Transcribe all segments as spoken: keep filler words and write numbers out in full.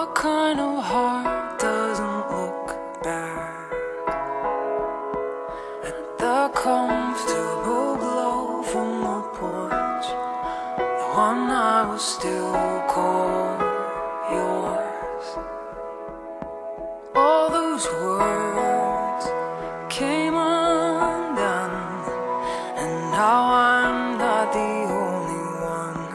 What kind of heart doesn't look back at the comfortable glow from the porch, the one I will still call yours? All those words came undone, and now I'm not the only one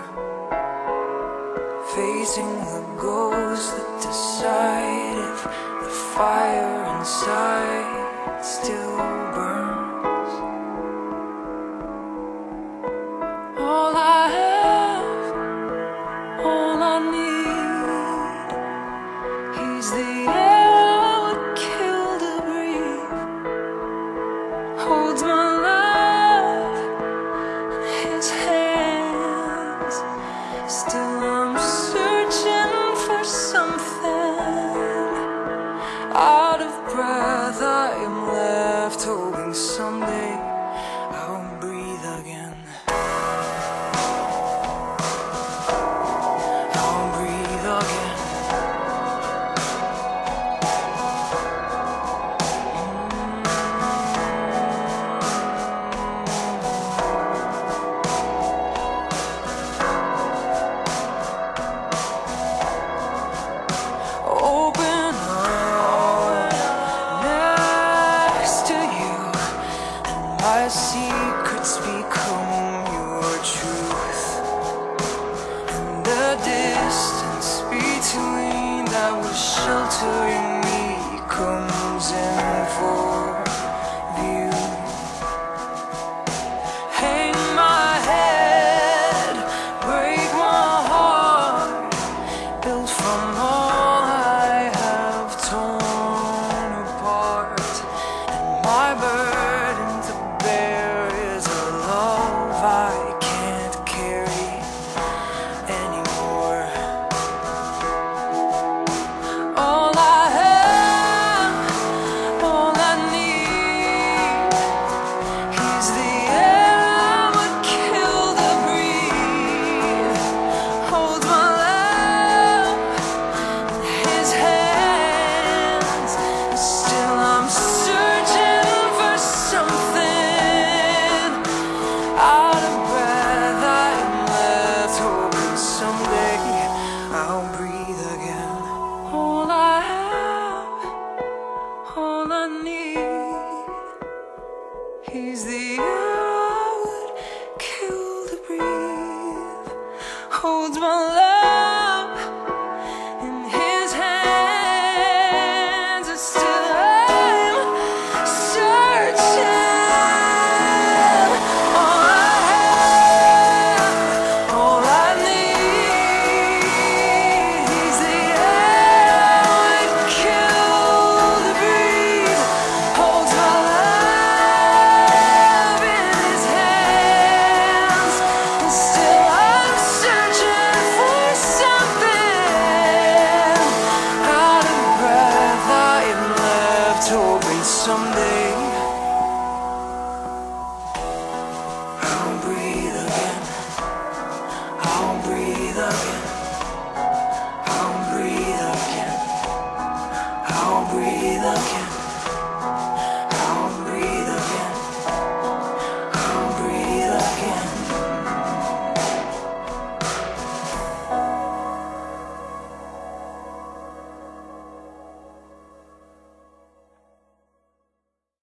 facing the ghosts that decide if the fire inside still burns. All I have, all I need, he's the air I would kill to breathe, holds my love in his hands. Still I'm searching for something. Out of breath I am left, hoping someday I'll breathe again. I'll breathe again. Open up next to you, and my secrets become your truth, and the distance between that was sheltering me comes in for view. Hang my head, break my heart, built from all I have torn apart, and my burden to bear is a love I can't carry anymore. All I have, all I need, he's the air I would kill to breathe, holds my love in his hands. Still I'm searching for something. Out of breath I am left, hoping someday I'll breathe again. All I have, all I need, he's the air I would kill to breathe, holds my love in his hands. And still I'm searching. All I have, all I need, he's the air I would kill to breathe, holds my love in his hands. And still I'm searching for something. Out of breath I am left, hoping someday